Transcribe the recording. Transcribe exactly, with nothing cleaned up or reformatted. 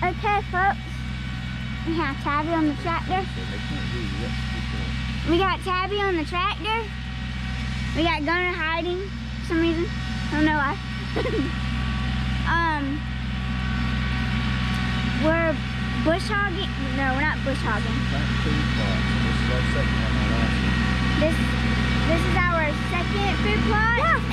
Okay, folks. We have Tabby on the tractor. We got Tabby on the tractor. We got Gunner hiding for some reason. I don't know why. um, we're bush hogging. No, we're not bush hogging. This this is our second food plot. Yeah.